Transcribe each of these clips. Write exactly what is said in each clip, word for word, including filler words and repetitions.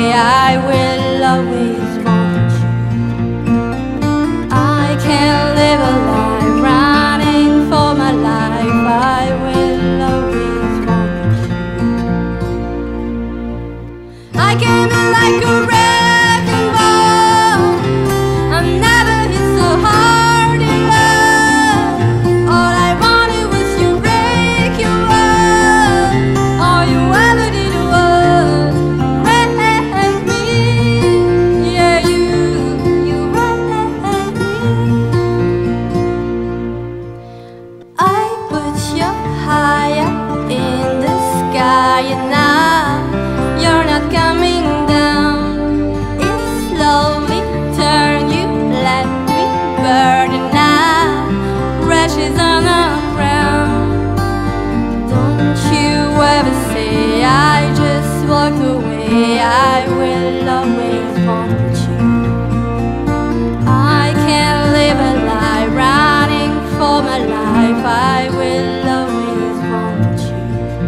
away, I will always want you. I can't live a life running for my life, I will always want you. I came in like a wrecking ball, I've never hit so hard in love. All I wanted was you break your world, all you ever did was wreck me. Yeah, you, you wrecked me. I put you high up in the sky and now you're not coming down. It slowly turned, you let me burn and now rashes on the ground. Don't you ever say I just walked away, I will always want you. I can't live a life running for my life, I will always want you.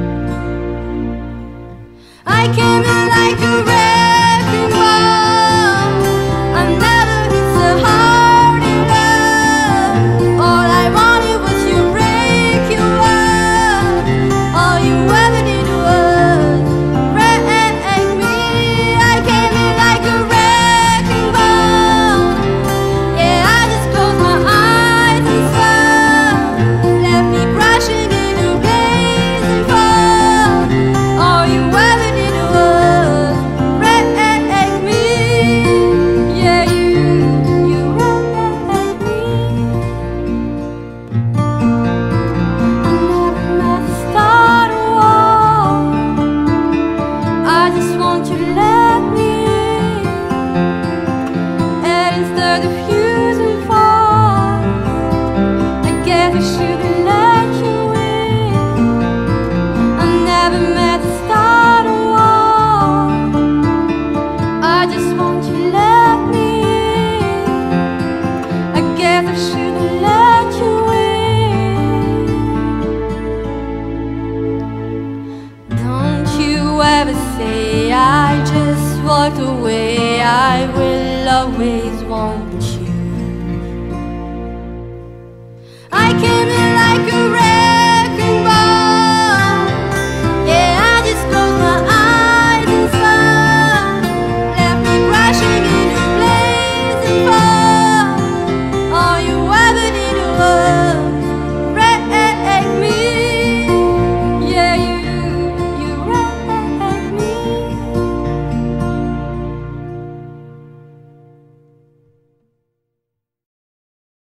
I came in like a wrecking ball, I've never hit so hard in love. All I wanted was you break your world, all you ever did was wreck me. I came in like a wrecking ball, yeah, I just closed my eyes and saw, left me crashing into blazing fall. All you ever did was wreck me. Yeah, you, you wrecked me. I never met the start of war, I just want you to let me in. And instead of using force, I guess I should've let you in. I never met the start of war, I just want you to let me in. I guess I should've let you in. Don't you ever say I just walked away, I will always want you. I came in like a